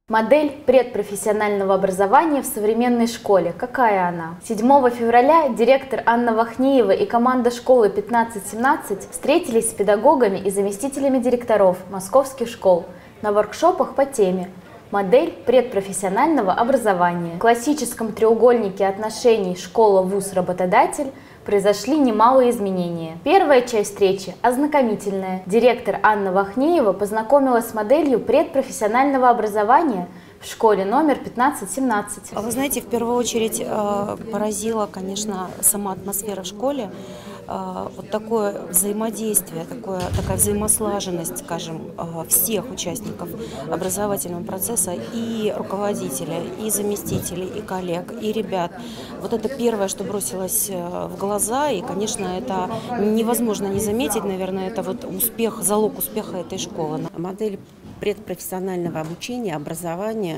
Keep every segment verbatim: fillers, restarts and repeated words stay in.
Модель предпрофессионального образования в современной школе. Какая она? седьмого февраля директор Анна Вахниева и команда школы пятнадцать семнадцать встретились с педагогами и заместителями директоров московских школ на воркшопах по теме «Модель предпрофессионального образования». В классическом треугольнике отношений школа-вуз-работодатель произошли немалые изменения. Первая часть встречи – ознакомительная. Директор Анна Вахниева познакомилась с моделью предпрофессионального образования в школе номер пятнадцать семнадцать. Вы знаете, в первую очередь поразила, конечно, сама атмосфера в школе. Вот такое взаимодействие, такое, такая взаимослаженность, скажем, всех участников образовательного процесса, и руководителя, и заместителей, и коллег, и ребят. Вот это первое, что бросилось в глаза, и, конечно, это невозможно не заметить, наверное, это вот успех, залог успеха этой школы. Модель предпрофессионального обучения, образования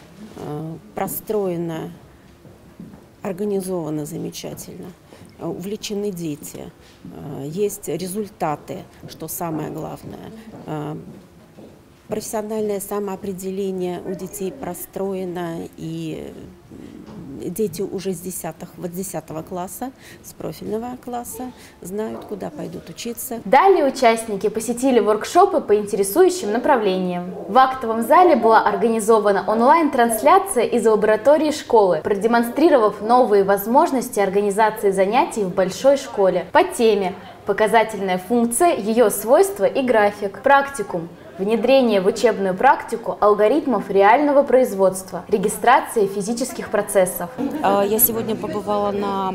простроена, организована замечательно. Увлечены дети, есть результаты, что самое главное. Профессиональное самоопределение у детей простроено, и дети уже с десятого класса, с профильного класса, знают, куда пойдут учиться. Далее участники посетили воркшопы по интересующим направлениям. В актовом зале была организована онлайн-трансляция из лаборатории школы, продемонстрировав новые возможности организации занятий в большой школе по теме «Показательная функция, ее свойства и график». Практикум. Внедрение в учебную практику алгоритмов реального производства, регистрации физических процессов. Я сегодня побывала на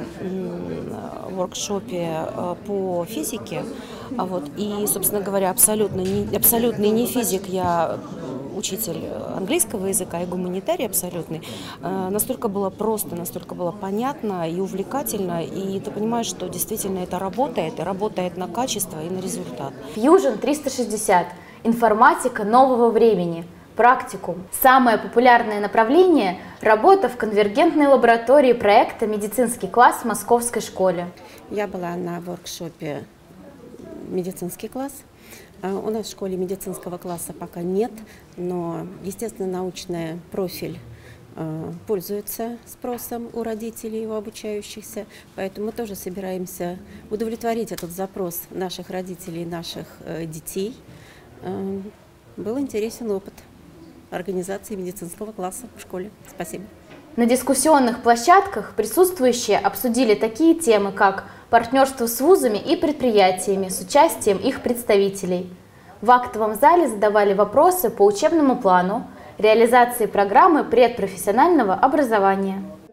воркшопе по физике, вот, и, собственно говоря, абсолютно не, абсолютный не физик, я учитель английского языка и гуманитарий абсолютный. Настолько было просто, настолько было понятно и увлекательно, и ты понимаешь, что действительно это работает, и работает на качество и на результат. Fusion триста шестьдесят. Информатика нового времени. Практикум. Самое популярное направление – работа в конвергентной лаборатории проекта «Медицинский класс» в московской школе. Я была на воркшопе «Медицинский класс». У нас в школе медицинского класса пока нет, но, естественно, научный профиль пользуется спросом у родителей и у обучающихся, поэтому мы тоже собираемся удовлетворить этот запрос наших родителей и наших детей. Был интересен опыт организации медицинского класса в школе. Спасибо. На дискуссионных площадках присутствующие обсудили такие темы, как партнерство с вузами и предприятиями с участием их представителей. В актовом зале задавали вопросы по учебному плану, реализации программы предпрофессионального образования.